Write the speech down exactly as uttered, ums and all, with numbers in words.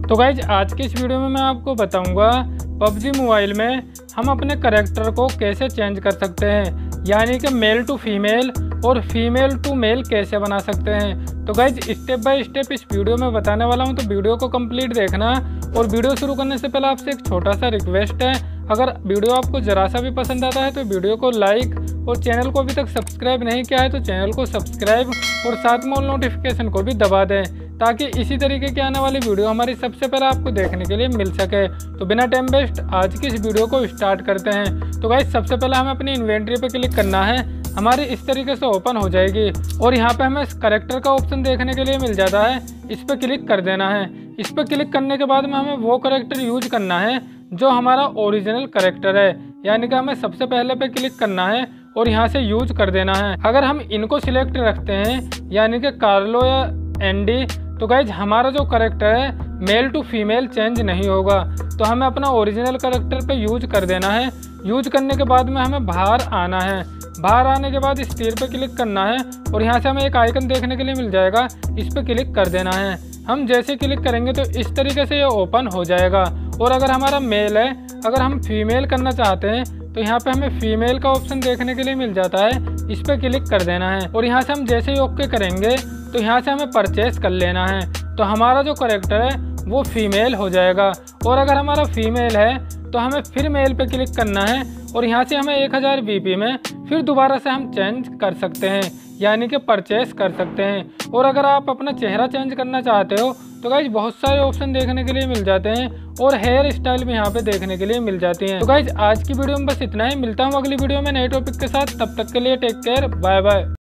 तो गाइज आज की इस वीडियो में मैं आपको बताऊंगा पबजी मोबाइल में हम अपने करैक्टर को कैसे चेंज कर सकते हैं, यानी कि मेल टू फीमेल और फीमेल टू मेल कैसे बना सकते हैं। तो गाइज स्टेप बाय स्टेप इस वीडियो में बताने वाला हूं, तो वीडियो को कंप्लीट देखना। और वीडियो शुरू करने से पहले आपसे एक छोटा सा रिक्वेस्ट है, अगर वीडियो आपको ज़रा सा भी पसंद आता है तो वीडियो को लाइक और चैनल को अभी तक सब्सक्राइब नहीं किया है तो चैनल को सब्सक्राइब और साथ में ऑल नोटिफिकेशन को भी दबा दें, ताकि इसी तरीके की आने वाली वीडियो हमारी सबसे पहले आपको देखने के लिए मिल सके। तो बिना टाइम वेस्ट आज की इस वीडियो को स्टार्ट करते हैं। तो गाइस सबसे पहले हमें अपनी इन्वेंट्री पे क्लिक करना है, हमारी इस तरीके से ओपन हो जाएगी और यहाँ पे हमें करैक्टर का ऑप्शन देखने के लिए मिल जाता है, इस पर क्लिक कर देना है। इस पर क्लिक करने के बाद में हमें वो करैक्टर यूज करना है जो हमारा ओरिजिनल करैक्टर है, यानी कि हमें सबसे पहले पे क्लिक करना है और यहाँ से यूज कर देना है। अगर हम इनको सिलेक्ट रखते हैं यानी कि कार्लो या एंडी, तो गाइज हमारा जो करैक्टर है मेल टू फीमेल चेंज नहीं होगा। तो हमें अपना ओरिजिनल करैक्टर पे यूज कर देना है। यूज करने के बाद में हमें बाहर आना है। बाहर आने के बाद इस तीर पे क्लिक करना है और यहाँ से हमें एक आइकन देखने के लिए मिल जाएगा, इस पे क्लिक कर देना है। हम जैसे क्लिक करेंगे तो इस तरीके से ये ओपन हो जाएगा। और अगर हमारा मेल है, अगर हम फीमेल करना चाहते हैं तो यहाँ पे हमें फीमेल का ऑप्शन देखने के लिए मिल जाता है, इस पे क्लिक कर देना है। और यहाँ से हम जैसे ही ओके करेंगे तो यहाँ से हमें परचेस कर लेना है, तो हमारा जो करैक्टर है वो फीमेल हो जाएगा। और अगर हमारा फीमेल है तो हमें फिर मेल पे क्लिक करना है और यहाँ से हमें एक हज़ार बीपी में फिर दोबारा से हम चेंज कर सकते हैं, यानी कि परचेस कर सकते हैं। और अगर आप अपना चेहरा चेंज करना चाहते हो तो गाइज बहुत सारे ऑप्शन देखने के लिए मिल जाते हैं और हेयर स्टाइल भी यहाँ पे देखने के लिए मिल जाती हैं। तो गाइज आज की वीडियो में बस इतना ही, मिलता हूँ अगली वीडियो में नए टॉपिक के साथ। तब तक के लिए टेक केयर, बाय बाय।